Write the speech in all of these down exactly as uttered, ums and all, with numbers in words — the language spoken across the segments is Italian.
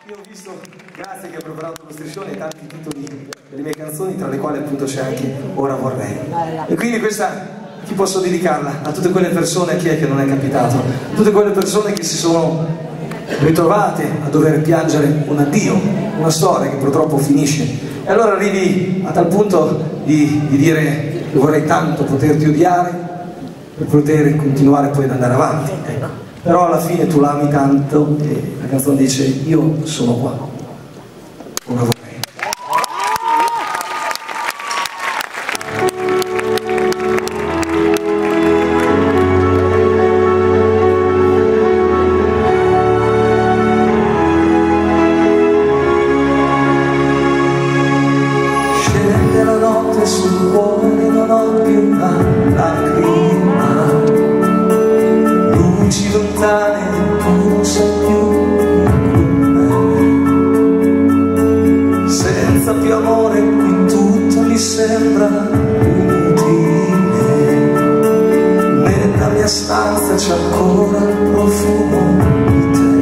Io ho visto, grazie che ha preparato lo striscione, tanti titoli delle mie canzoni, tra le quali appunto c'è anche Ora vorrei. E quindi questa chi posso dedicarla? A tutte quelle persone, a chi è che non è capitato? A tutte quelle persone che si sono ritrovate a dover piangere un addio, una storia che purtroppo finisce. E allora arrivi a tal punto di, di dire che vorrei tanto poterti odiare per poter continuare poi ad andare avanti. Ecco. Però alla fine tu l'ami tanto e la canzone dice io sono qua, ora vorrei. Scende la notte sul cuore, non ho più una lacrima, luci lontane, tu non sei più me. Senza più amore qui tutto mi sembra inutile. Nella mia stanza c'è ancora il profumo di te.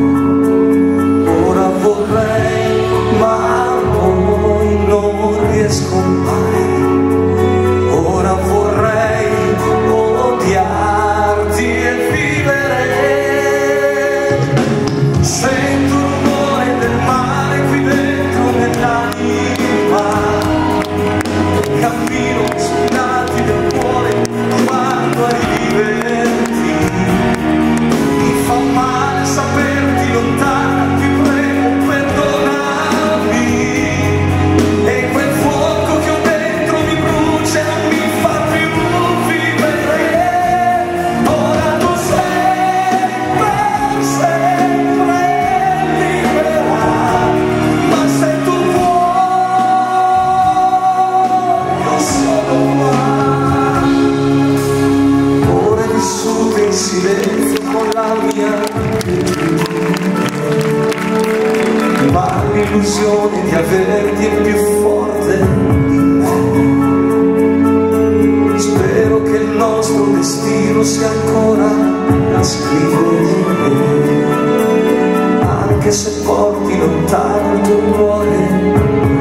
Ora vorrei, ma poi non riesco mai. Ora vorrei odiarti e vivere. Sento il rumore del mare qui dentro nell'anima. Cammino sui lati del cuore quando arriverti. Mi fa male saperti lontana, ti prego perdonami. E quel fuoco che ho dentro mi brucia e non mi fa più vivere. Ora tu sei per sempre libera, ma se tu vuoi io sono qua. Ore vissute in silenzio con la mia inquietudine, ma l'illusione di averti è più forte di me. Spero che il nostro destino sia ancora da scrivere, anche se porti lontano il tuo cuore.